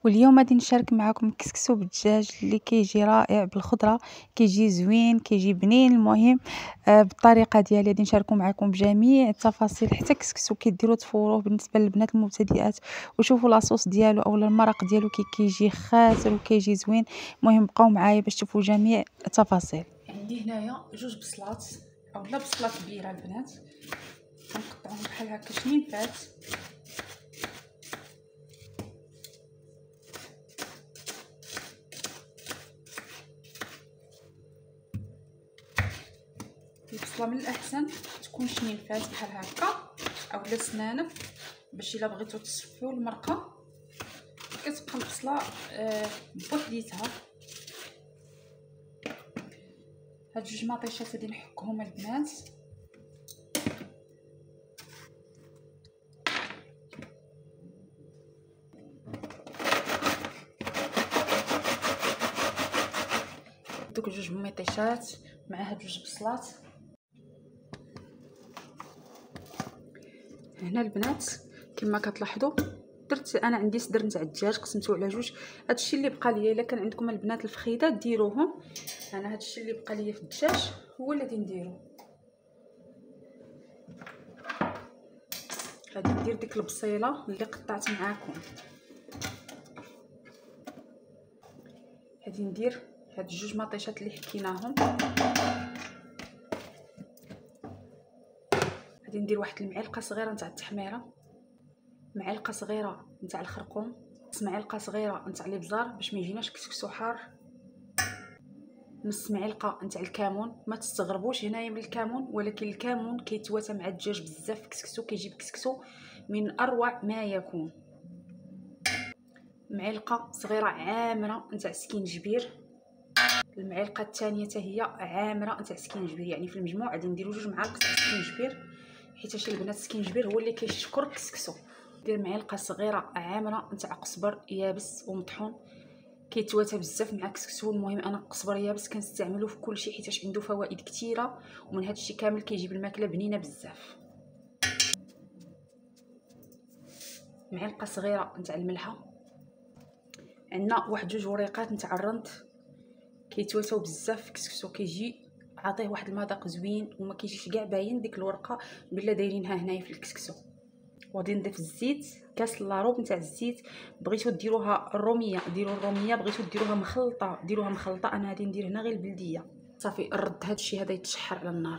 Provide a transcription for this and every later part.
واليوم غادي نشارك معكم كسكسو بالدجاج اللي كيجي رائع بالخضره، كيجي زوين، كيجي بنين. المهم بالطريقه ديالي غادي نشاركو معكم بجميع التفاصيل. حتى كسكسو كيديروا تفوروه بالنسبه للبنات المبتدئات، وشوفوا لاصوص ديالو اولا المرق ديالو كيجي خاسر وكيجي زوين. المهم بقاو معايا باش تشوفوا جميع التفاصيل. عندي هنايا جوج بصلات اولا بصله كبيره البنات، كنقطعهم بحال هكا شنينفات. البصله من الاحسن تكون شنينفات بحال هكا اولا سنانف، باش الا بغيتو تصفيو المرقه كتبقى البصله بوحديتها. هاد جوج مطيشات غادي نحكهم البنات. دوك جوج مطيشات مع هاد جوج بصلات. هنا البنات كما كتلاحظوا درت انا عندي صدر نتاع الدجاج قسمته على جوج. هادشي اللي بقى ليا، الا كان عندكم البنات الفخيده ديروهم. انا هادشي اللي بقى ليا في الدجاج هو اللي غادي نديرو. غادي ندير ديك البصيله اللي قطعت معاكم، غادي ندير هاد جوج مطيشات اللي حكيناهم. غادي ندير واحد المعلقه صغيره نتاع التحميره، معلقه صغيره نتاع الخرقوم، معلقه صغيره نتاع الابزار باش ما يجيناش كسكسو حار، نص معلقه نتاع الكمون. ما تستغربوش هنايا من الكمون، ولكن الكمون كيتواتى مع الدجاج بزاف في الكسكسو، كيجيب كسكسو من اروع ما يكون. معلقه صغيره عامره نتاع سكينجبير، المعلقه الثانيه حتى هي عامره نتاع سكينجبير. يعني في المجموع غادي نديرو جوج معالق تاع سكينجبير، حيت البنات السكينجبير هو اللي كيشكر الكسكسو. ندير معلقه صغيره عامره نتاع قزبر يابس ومطحون، كيتواتى بزاف مع الكسكسو. المهم انا القزبر يابس كنستعملو في كلشي حيت عنده فوائد كثيره، ومن هادشي كامل كيجيب الماكله بنينه بزاف. معلقه صغيره نتاع الملحه، عندنا واحد جوج وريقات نتاع الرند كيتواتاو بزاف في الكسكسو، كيجي عطيه واحد المذاق زوين وما كيجيش كاع باين ديك الورقه بلا دايرينها هنايا في الكسكسو. وغادي نضيف الزيت، كاس لاروب نتاع الزيت. بغيتو ديروها الروميه ديروا الروميه، بغيتو ديروها مخلطه ديروها مخلطه. انا غادي ندير هنا غير البلديه. صافي نرد هادشي هذا يتشحر على النار.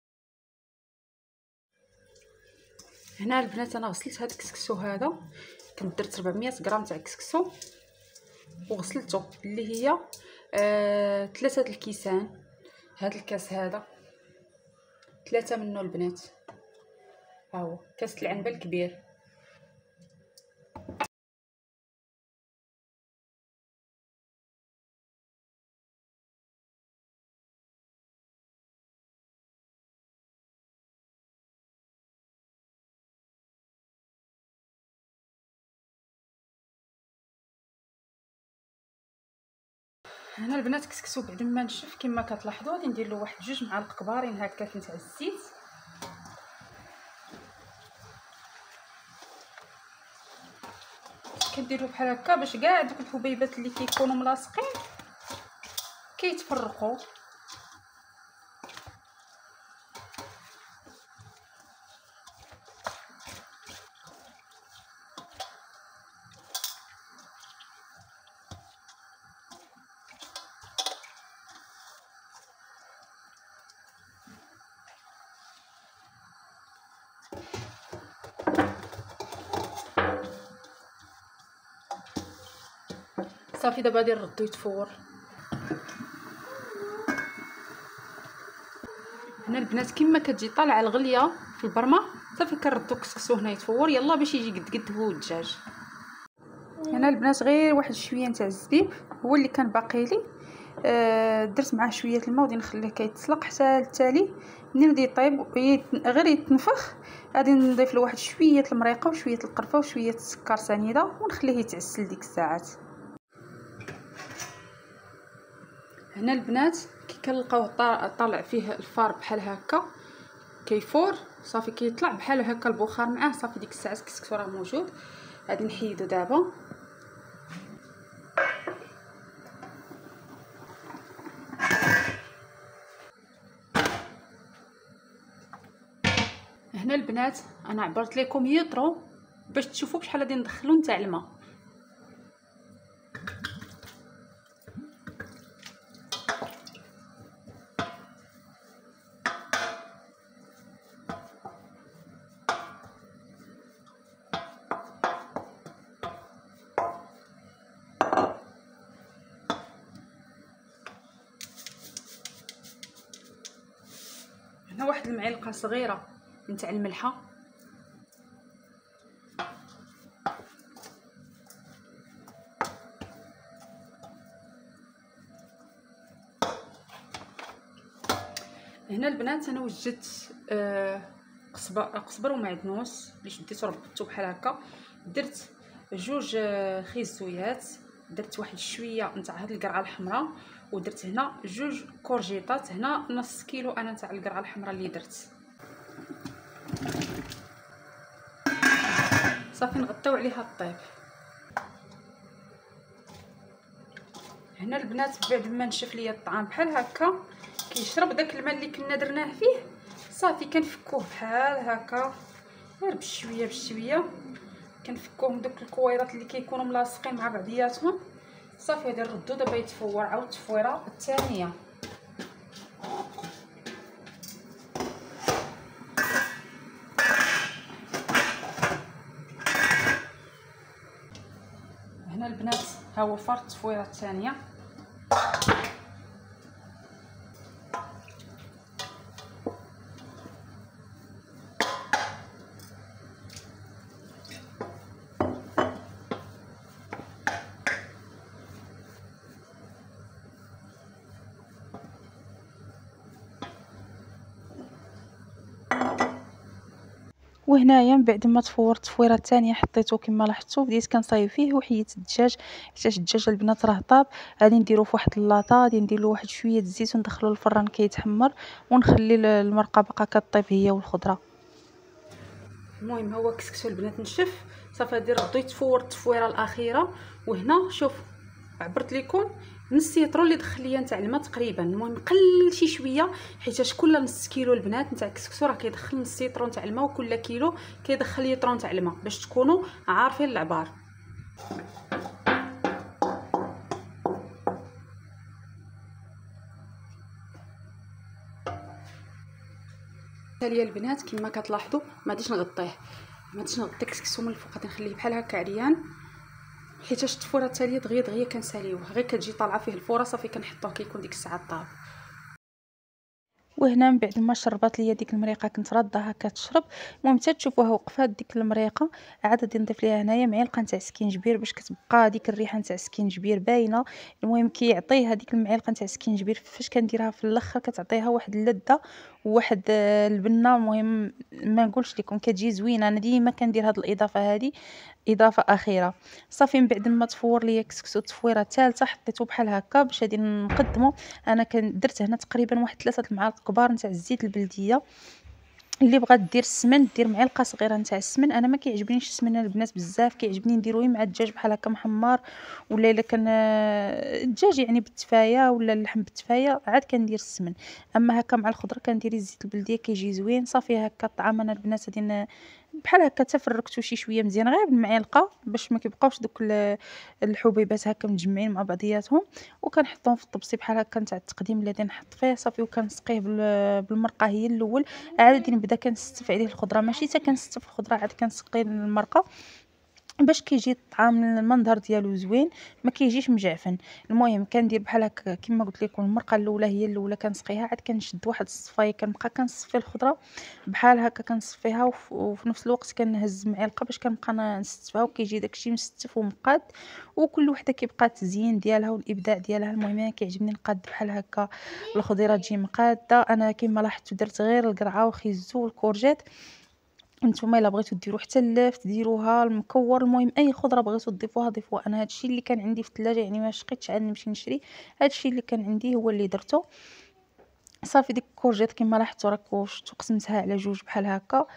هنا البنات انا غسلت هاد الكسكسو هذا، كنت درت 400 غرام تاع الكسكسو وغسلته اللي هي 3 الكيسان. هاد الكاس هذا 3 منه البنات، ها هو كاس العنبه الكبير. هنا البنات كسكسو بعد ما نشف كما كتلاحظوا غادي ندير له واحد جوج معالق كبارين هكا نتاع الزيت. كنديرو بحال هكا باش كاع دوك الحبيبات اللي كيكونوا ملاصقين كيتفرقوا. صافي دابا غادي نردو يتفور. هنا البنات كما كتجي طالعه الغليه في البرمه صافي كنردو الكسكسو هنا يتفور يلا باش يجي قد قد هو الدجاج. هنا البنات غير واحد شويه نتاع الزبيب هو اللي كان باقي لي، درت معاه شويه الماء وغادي نخليه كيتسلق حتى التالي. منين غادي يطيب غير يتنفخ غادي نضيف له واحد شويه المريقه وشويه القرفه وشويه السكر سنيده ونخليه يتعسل ديك الساعات. هنا البنات كي كنلقاوه طالع فيه الفار بحال هكا كيفور صافي كيطلع بحال هكا البخار معاه، صافي ديك الساعات الكسكسو راه موجود. غادي نحيدو دابا. هنا البنات انا عبرت لكم يطرو باش تشوفوا بشحال غادي ندخلو نتاع الماء. هنا واحد المعلقه صغيره نتاع الملحه، هنا البنات انا وجدت قزبر ومعدنوس اللي شديته ربطته بحال هكا، درت جوج خيزويات، درت واحد شويه نتاع هاد القرعه الحمراء، ودرت هنا جوج كورجيطات، هنا نص كيلو انا نتاع القرعه الحمراء اللي درت. صافي نغطيو عليها الطيب. هنا البنات بعد ما نشف ليا الطعام بحال هكا كيشرب داك الماء اللي كنا درناه فيه، صافي كنفكوه بحال هكا غير بشويه بشويه، كنفكوهم دوك الكويرات اللي كيكونوا ملاصقين مع بعضياتهم. صافي غادي نردو دابا يتفور عاود التفويره الثانيه. هنا البنات ها هو فرط التفويره الثانيه. وهنايا من بعد ما تفورت التفويره الثانيه حطيته كما لاحظتوا، بديت كنصايب فيه وحيدت الدجاج حيت الدجاج البنات راه طاب. غادي نديرو في واحد اللاطه، غادي ندير له واحد شويه الزيت وندخلو للفران كيتحمر، ونخلي المرقه باقا كطيب هي والخضره. المهم هو كسكسو البنات نشف، صافي غادي نردو يتفور التفويره الاخيره. وهنا شوف عبرت لكم نص لتر اللي دخل ليا نتاع الماء تقريبا، المهم قلل شي شويه حيت كل نص كيلو البنات نتاع الكسكسو راه كيدخل نص لتر نتاع الماء، وكل كيلو كيدخل لتر نتاع الماء باش تكونوا عارفين العبار. تاليا البنات كما كتلاحظوا ما غاديش نغطيه، ما غاديش نغطي الكسكسو من الفوق، غادي نخليه بحال هكا عريان حيت التفوره التاليه دغيا دغيا كنساليوه، غير كتجي طالعه فيه الفوره صافي كنحطوه كيكون ديك الساعه طاب. وهنا من بعد ما شربات ليا ديك المريقه كنت راضاها كتشرب، المهم حتى تشوفوها وقفات ديك المريقه، عاد غادي نضيف ليها هنايا معلقه نتاع سكينجبير باش كتبقى ديك الريحه نتاع السكينجبير باينه. المهم كيعطيه هذيك المعلقه نتاع السكينجبير فاش كنديرها في الاخر كتعطيها واحد اللذه وواحد البنه. المهم ما نقولش لكم كتجي زوينه، انا ديما كندير هاد الاضافه هذه اضافه اخيره. صافي من بعد ما تفور ليا كسكسو التفويره الثالثه حطيته بحال هكا باش غادي نقدمو. انا درت هنا تقريبا واحد 3 المعالق كبار نتاع الزيت البلديه. اللي بغات دير السمن دير معلقه صغيره نتاع السمن، انا ما كيعجبنيش السمن البنات بزاف، كيعجبني نديروه مع الدجاج بحال هكا محمر، ولا الا كان الدجاج يعني بالتفايه ولا اللحم بالتفايه عاد كندير السمن. اما هكا مع الخضره كندير الزيت البلديه كيجي زوين. صافي هكا الطعام انا البنات غادي بحال هكا تفركتو شي شويه مزيان غير بالمعلقه باش ما كيبقاوش دوك الحبيبات هكا متجمعين مع بعضياتهم، وكنحطهم في الطبسي بحال هكا نتاع التقديم اللي غادي نحط فيه. صافي وكنسقيه بالمرقه هي الاول، عاد غادي نبدا كنستف عليه الخضره، ماشي حتى كنستف الخضره عاد كنسقي المرقه باش كيجي الطعام المنظر ديالو زوين ما كيجيش مجعفن. المهم كندير بحال هكا كما قلت لكم المرقه الاولى هي الاولى كنسقيها، عاد كنشد واحد الصفايه كنبقى كنصفي الخضره بحال هكا كنصفيها، وفي نفس الوقت كنهز معلقه باش كنبقى نستفها وكيجي داكشي مستف ومقاد، وكل وحده كيبقى التزيين ديالها والابداع ديالها. المهم انا كيعجبني نقاد بحال هكا الخضيره تجي مقاده. انا كما لاحظتوا درت غير القرعه وخيزو والكورجيت، نتوما الا بغيتو ديروا حتى اللفت ديروها المكور، المهم اي خضره بغيتو تضيفوها ضيفوها. انا هادشي اللي كان عندي في الثلاجه يعني ما شقيتش عاد نمشي نشري، هادشي اللي كان عندي هو اللي درته. صافي ديك الكورجيت كما لاحظتوا راكم شفتوا قسمتها على جوج بحال هكا،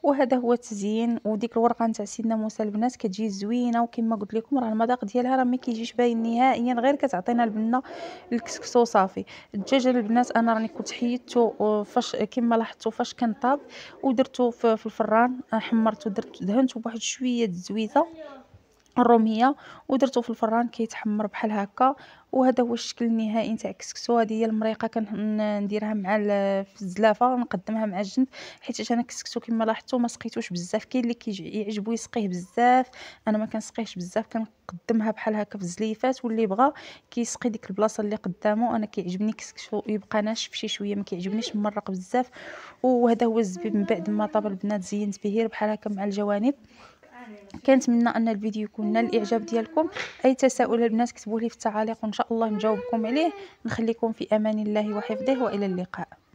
وهذا هو التزيين. وديك الورقه نتاع سيدنا موسى البنات كتجي زوينه، وكما قلت لكم راه المذاق ديالها راه ما كيجيش باين نهائيا، غير كتعطينا البنه الكسكسو صافي. الدجاج البنات انا راني كنت حيدته فاش كما لاحظتوا فاش كان طاب، ودرته في الفران، حمرته درت دهنته بواحد شويه الزويته الروميه ودرته في الفران كيتحمر بحال هكا. وهذا هو الشكل النهائي نتاع الكسكسو. هذه هي المريقه كنديرها مع في الزلافه ونقدمها مع الجنب، حيت انا الكسكسو كما لاحظتوا ما سقيتوش بزاف. كاين اللي كيعجبو يسقيه بزاف، انا ما كنسقيهش بزاف، كنقدمها بحال هكا في الزليفات، واللي بغى كيسقي ديك البلاصه اللي قدامه. انا كيعجبني الكسكسو يبقى ناشف شي شويه، ما كيعجبنيش ممرق بزاف. وهذا هو الزبيب من بعد ما طاب البنات، زينت به بحال هكا مع الجوانب. كنتمنى ان الفيديو يكون نال الاعجاب ديالكم. اي تساؤل البنات كتبوه لي في التعاليق وان شاء الله نجاوبكم عليه. نخليكم في امان الله وحفظه، والى اللقاء.